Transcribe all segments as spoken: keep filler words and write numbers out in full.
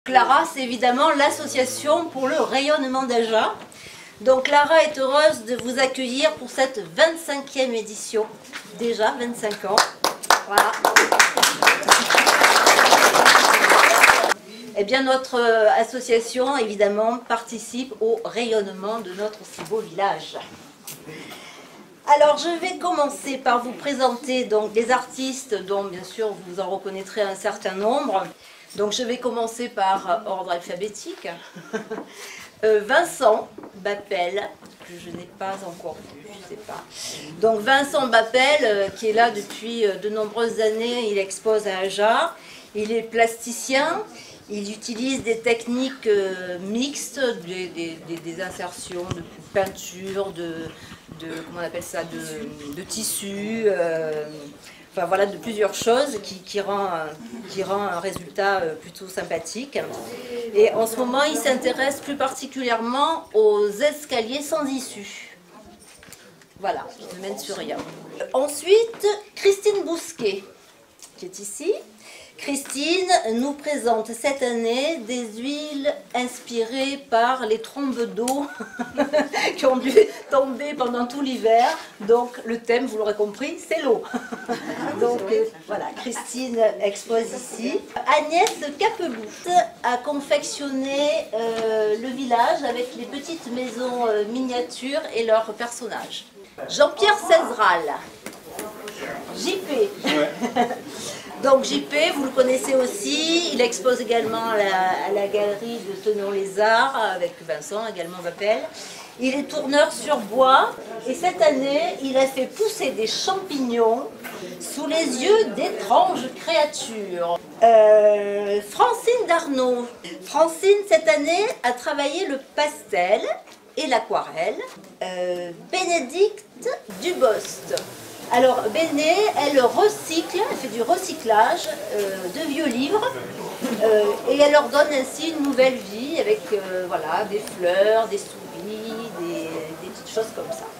Clara, c'est évidemment l'association pour le rayonnement d'Agen. Donc Clara est heureuse de vous accueillir pour cette vingt-cinquième édition. Déjà vingt-cinq ans. Voilà. Eh bien, notre association, évidemment, participe au rayonnement de notre si beau village. Alors, je vais commencer par vous présenter donc des artistes dont, bien sûr, vous en reconnaîtrez un certain nombre. Donc, je vais commencer par ordre alphabétique. euh, Vincent Bappel, que je n'ai pas encore vu, je ne sais pas. Donc, Vincent Bappel, euh, qui est là depuis euh, de nombreuses années, il expose à Agen. Il est plasticien. Il utilise des techniques euh, mixtes, des, des, des, des insertions de peinture, de, de comment on appelle ça, de, de tissu, euh, enfin voilà, de plusieurs choses qui, qui, rend, qui rend un résultat euh, plutôt sympathique. Et en ce moment, il s'intéresse plus particulièrement aux escaliers sans issue. Voilà, qui ne mène sur rien. Ensuite, Christine Bousquet, qui est ici. Christine nous présente cette année des huiles inspirées par les trombes d'eau qui ont dû tomber pendant tout l'hiver. Donc le thème, vous l'aurez compris, c'est l'eau. Donc euh, voilà, Christine expose ici. Agnès Capelou a confectionné euh, le village avec les petites maisons euh, miniatures et leurs personnages. Jean-Pierre Cézral, J P. Ouais. Donc J P, vous le connaissez aussi, il expose également à la, à la galerie de Tenon-les-Arts avec Vincent, également Bappel. Il est tourneur sur bois et cette année, il a fait pousser des champignons sous les yeux d'étranges créatures. Euh, Francine Darnaud. Francine, cette année, a travaillé le pastel et l'aquarelle. Euh, Bénédicte Dubost. Alors, Béné, elle recycle, elle fait du recyclage euh, de vieux livres euh, et elle leur donne ainsi une nouvelle vie avec euh, voilà, des fleurs, des souris, des, des petites choses comme ça.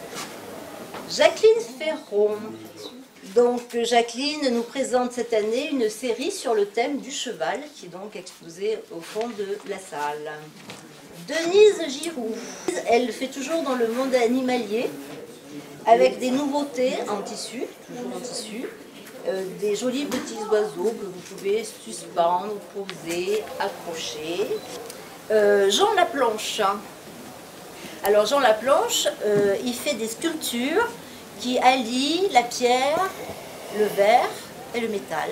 Jacqueline Ferron. Donc, Jacqueline nous présente cette année une série sur le thème du cheval qui est donc exposée au fond de la salle. Denise Giroux. Elle fait toujours dans le monde animalier, avec des nouveautés en tissu, toujours en tissu, euh, des jolis petits oiseaux que vous pouvez suspendre, poser, accrocher. Euh, Jean Laplanche. Alors Jean Laplanche, euh, il fait des sculptures qui allient la pierre, le verre et le métal.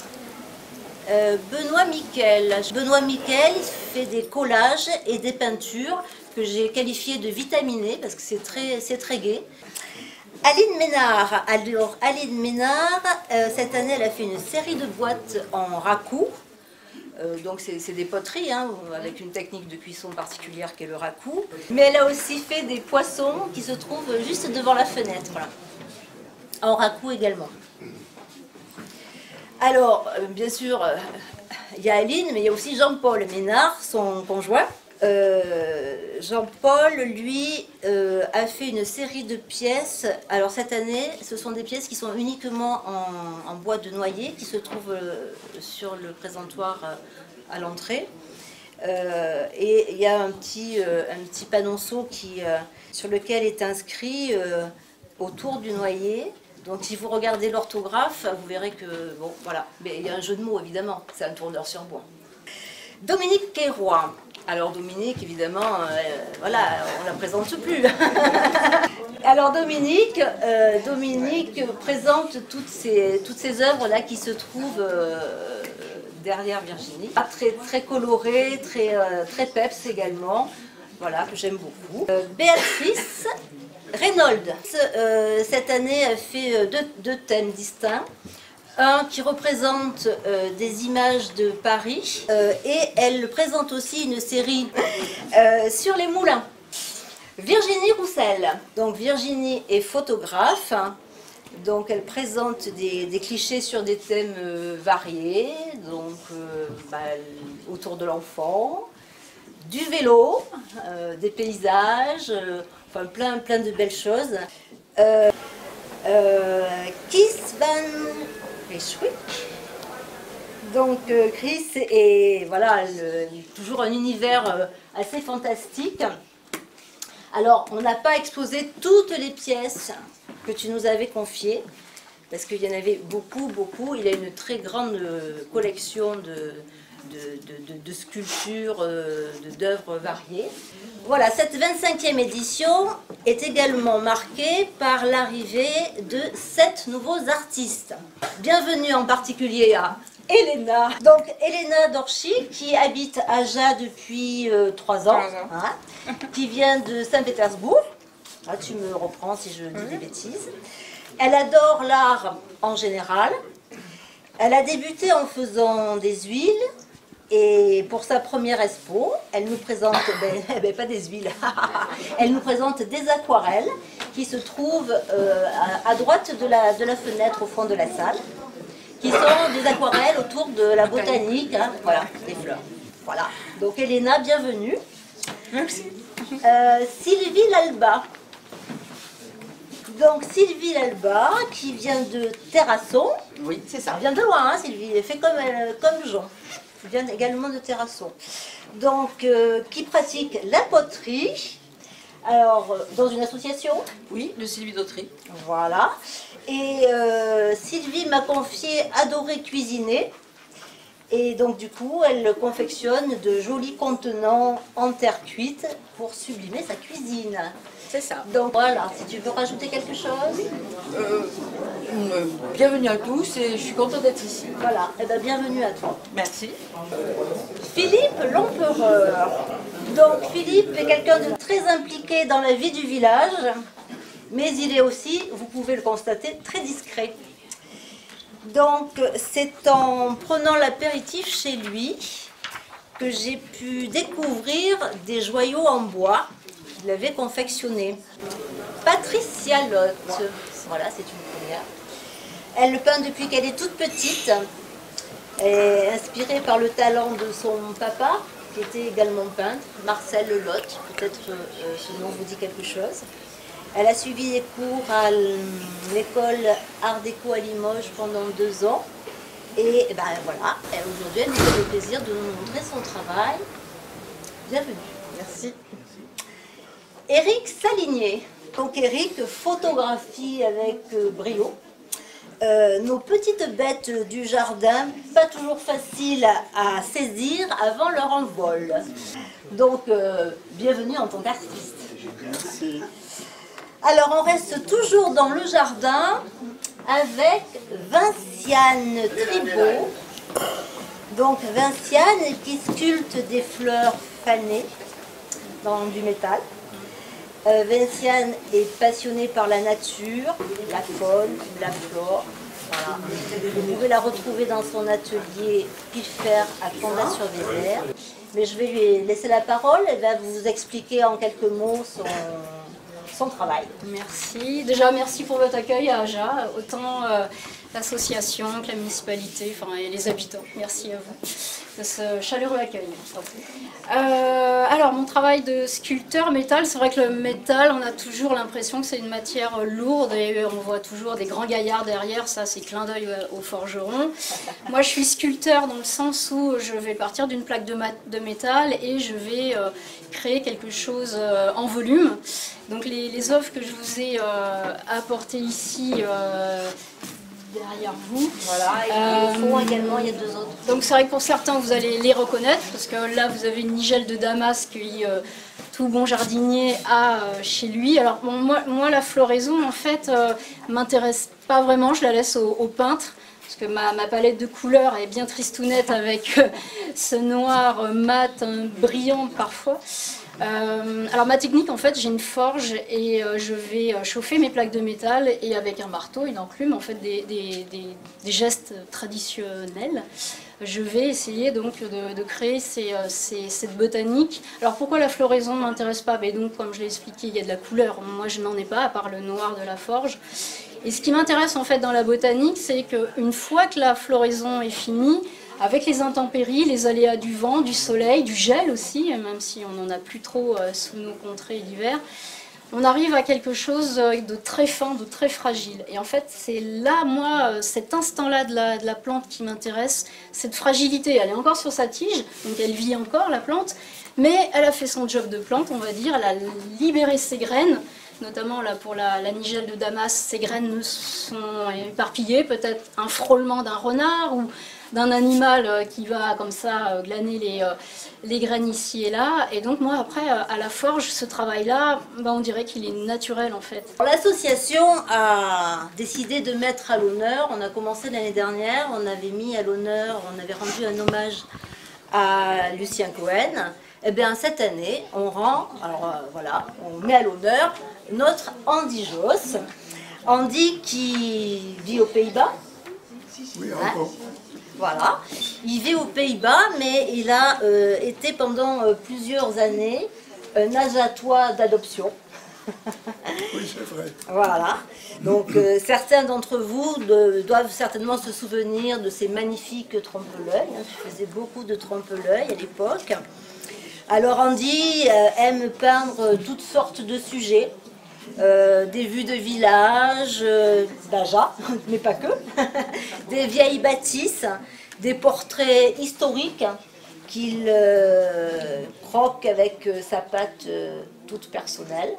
Euh, Benoît Miquel. Benoît Miquel fait des collages et des peintures que j'ai qualifiées de vitaminées parce que c'est très, c'est très gai. Aline Ménard, alors Aline Ménard, euh, cette année elle a fait une série de boîtes en raku, euh, donc c'est des poteries hein, avec une technique de cuisson particulière qui est le raku, mais elle a aussi fait des poissons qui se trouvent juste devant la fenêtre, voilà. En raku également. Alors euh, bien sûr, euh, il y a Aline, mais il y a aussi Jean-Paul Ménard, son conjoint. Euh, Jean-Paul, lui, euh, a fait une série de pièces. Alors cette année, ce sont des pièces qui sont uniquement en, en bois de noyer, qui se trouvent euh, sur le présentoir euh, à l'entrée. Euh, et il y a un petit, euh, un petit panonceau qui, euh, sur lequel est inscrit euh, autour du noyer. Donc si vous regardez l'orthographe, vous verrez que, bon, voilà. Mais il y a un jeu de mots, évidemment, c'est un tourneur sur bois. Dominique Queyroy. Alors Dominique, évidemment, euh, voilà, on ne la présente plus. Alors Dominique, euh, Dominique présente toutes ces, toutes ces œuvres-là qui se trouvent euh, derrière Virginie. Très, très colorées, très, euh, très peps également, voilà, que j'aime beaucoup. Euh, Béatrice Reynolds, euh, cette année, elle fait deux, deux thèmes distincts. Un qui représente euh, des images de Paris euh, et elle présente aussi une série euh, sur les moulins. Virginie Roussel. Donc Virginie est photographe, hein, donc elle présente des, des clichés sur des thèmes euh, variés, donc euh, bah, autour de l'enfant, du vélo, euh, des paysages, euh, enfin plein, plein de belles choses. Euh, euh, Kees van Rijswijk. Donc euh, Chris est voilà, le, toujours un univers euh, assez fantastique. Alors, on n'a pas exposé toutes les pièces que tu nous avais confiées, parce qu'il y en avait beaucoup, beaucoup. Il a une très grande euh, collection de, de, de, de, de sculptures, euh, d'œuvres variées. Voilà, cette vingt-cinquième édition est également marquée par l'arrivée de sept nouveaux artistes. Bienvenue en particulier à Elena. Donc Elena Dorchi, qui habite à Ja depuis euh, trois ans, hein, qui vient de Saint-Pétersbourg. Ah, tu me reprends si je dis des bêtises. Elle adore l'art en général. Elle a débuté en faisant des huiles. Et pour sa première expo, elle nous présente, ben, ben, pas des huiles, elle nous présente des aquarelles qui se trouvent euh, à, à droite de la, de la fenêtre au fond de la salle, qui sont des aquarelles autour de la botanique, hein, voilà, des fleurs. Voilà. Donc Elena, bienvenue. Merci. Euh, Sylvie Lalba. Donc Sylvie Lalba, qui vient de Terrasson. Oui, c'est ça. Elle vient de loin, hein, Sylvie, elle fait comme, euh, comme Jean. Elle vient également de Terrasson. Donc, euh, qui pratique la poterie. Alors, euh, dans une association. Oui, de Sylvie Dautry. Voilà. Et euh, Sylvie m'a confié adorer cuisiner. Et donc, du coup, elle confectionne de jolis contenants en terre cuite pour sublimer sa cuisine. C'est ça. Donc voilà, si tu veux rajouter quelque chose. Euh, euh, bienvenue à tous et je suis contente d'être ici. Voilà, et eh bien bienvenue à toi. Merci. Philippe l'Empereur. Donc Philippe est quelqu'un de très impliqué dans la vie du village, mais il est aussi, vous pouvez le constater, très discret. Donc c'est en prenant l'apéritif chez lui que j'ai pu découvrir des joyaux en bois qu'il avait confectionnés. Patricia Lotte, voilà, c'est une première. Elle le peint depuis qu'elle est toute petite. Elle est inspirée par le talent de son papa, qui était également peintre, Marcel Lotte, peut-être euh, ce nom vous dit quelque chose. Elle a suivi des cours à l'école Art Déco à Limoges pendant deux ans. Et ben voilà, aujourd'hui elle nous fait le plaisir de nous montrer son travail. Bienvenue. Merci. Éric Saligné. Donc Éric photographie avec brio. Euh, nos petites bêtes du jardin, pas toujours faciles à saisir avant leur envol. Donc, euh, bienvenue en tant qu'artiste. Merci. Alors, on reste toujours dans le jardin avec Vinciane Tribault. Donc, Vinciane qui sculpte des fleurs fanées dans du métal. Euh, Vinciane est passionnée par la nature, la faune, la flore. Voilà. Vous pouvez la retrouver dans son atelier Pilfer à Condat-sur-Vézère. Mais je vais lui laisser la parole, elle va vous expliquer en quelques mots son, son travail. Merci. Déjà, merci pour votre accueil à Aja, autant euh, l'association que la municipalité, enfin, et les habitants. Merci à vous de ce chaleureux accueil. Euh, alors, mon travail de sculpteur métal, c'est vrai que le métal, on a toujours l'impression que c'est une matière lourde et on voit toujours des grands gaillards derrière, ça c'est clin d'œil aux forgerons. Moi, je suis sculpteur dans le sens où je vais partir d'une plaque de, de métal et je vais euh, créer quelque chose euh, en volume. Donc les, les œuvres que je vous ai euh, apportées ici, euh, derrière vous. Voilà, et euh, au fond également, il y a deux autres. Donc c'est vrai que pour certains, vous allez les reconnaître, parce que là, vous avez une nigelle de Damas que euh, tout bon jardinier a euh, chez lui. Alors bon, moi, moi, la floraison, en fait, euh, m'intéresse pas vraiment, je la laisse au, au peintre. Parce que ma, ma palette de couleurs est bien tristounette avec euh, ce noir euh, mat, euh, brillant parfois. Euh, alors ma technique, en fait, j'ai une forge et euh, je vais euh, chauffer mes plaques de métal et avec un marteau, une enclume, en fait des, des, des, des gestes traditionnels. Je vais essayer donc de, de créer ces, ces, cette botanique. Alors pourquoi la floraison ne m'intéresse pas? Ben donc, comme je l'ai expliqué, il y a de la couleur. Moi, je n'en ai pas, à part le noir de la forge. Et ce qui m'intéresse en fait dans la botanique, c'est qu'une fois que la floraison est finie, avec les intempéries, les aléas du vent, du soleil, du gel aussi, même si on n'en a plus trop sous nos contrées l'hiver, on arrive à quelque chose de très fin, de très fragile. Et en fait, c'est là, moi, cet instant-là de la, de la plante qui m'intéresse, cette fragilité. Elle est encore sur sa tige, donc elle vit encore, la plante, mais elle a fait son job de plante, on va dire, elle a libéré ses graines, notamment là, pour la, la nigelle de Damas, ses graines sont éparpillées, peut-être un frôlement d'un renard ou d'un animal qui va comme ça glaner les, les graines ici et là. Et donc moi après à la forge, ce travail-là, ben, on dirait qu'il est naturel en fait. L'association a décidé de mettre à l'honneur, on a commencé l'année dernière, on avait mis à l'honneur, on avait rendu un hommage à Lucien Cohen. Et bien cette année, on rend, alors euh, voilà, on met à l'honneur notre Andy Josse. Andy qui vit aux Pays-Bas. Oui, encore. Hein? Voilà, il vit aux Pays-Bas, mais il a euh, été pendant euh, plusieurs années un agatois d'adoption. Oui, c'est vrai. Voilà, donc euh, certains d'entre vous de, doivent certainement se souvenir de ces magnifiques trompe-l'œil. Hein. Je faisais beaucoup de trompe-l'œil à l'époque. Alors Andy euh, aime peindre toutes sortes de sujets. Euh, des vues de village, euh, d'Aja, mais pas que, des vieilles bâtisses, des portraits historiques qu'il euh, croque avec euh, sa patte euh, toute personnelle.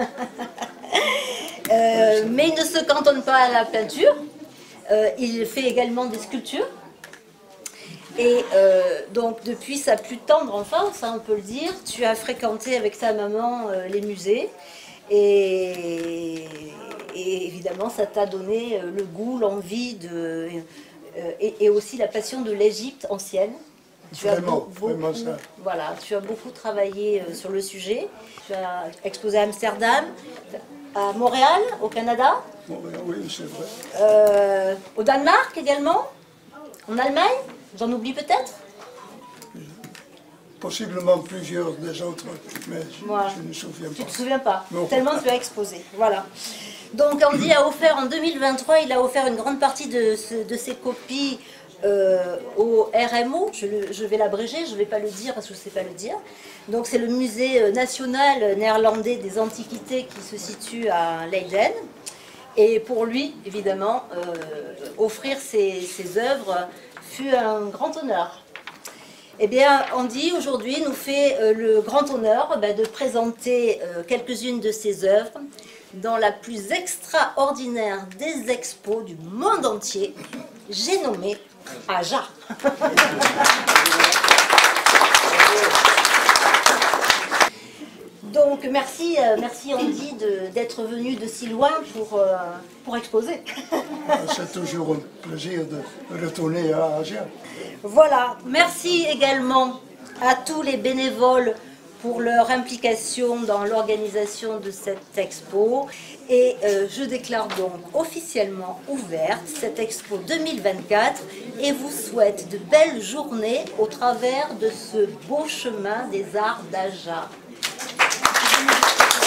euh, mais il ne se cantonne pas à la peinture, euh, il fait également des sculptures. Et euh, donc depuis sa plus tendre enfance, hein, on peut le dire, tu as fréquenté avec sa maman euh, les musées. Et, et évidemment, ça t'a donné le goût, l'envie de, euh, et, et aussi la passion de l'Égypte ancienne. Tu Vraiment, as beaucoup, vraiment ça. Voilà, tu as beaucoup travaillé euh, sur le sujet. Tu as exposé à Amsterdam, à Montréal, au Canada. Bon, ben oui, c'est vrai. Euh, au Danemark également, en Allemagne, j'en oublie peut-être. Possiblement plusieurs des autres, mais je, Voilà. je ne me souviens Tu ne pas. te souviens pas, Non. tellement tu as exposé. Voilà. Donc Andy a offert en deux mille vingt-trois, il a offert une grande partie de, ce, de ses copies euh, au R M O. Je, le, je vais l'abréger, je ne vais pas le dire parce que je ne sais pas le dire. Donc c'est le musée national néerlandais des antiquités qui se situe à Leiden. Et pour lui, évidemment, euh, offrir ses, ses œuvres fut un grand honneur. Eh bien, Andy, aujourd'hui, nous fait euh, le grand honneur bah, de présenter euh, quelques-unes de ses œuvres dans la plus extraordinaire des expos du monde entier, j'ai nommé Aja. Donc, merci, euh, merci Andy d'être venu de si loin pour, euh, pour exposer. C'est toujours un plaisir de retourner à Aja. Voilà, merci également à tous les bénévoles pour leur implication dans l'organisation de cette expo. Et euh, je déclare donc officiellement ouverte cette expo deux mille vingt-quatre et vous souhaite de belles journées au travers de ce beau chemin des arts d'Aja.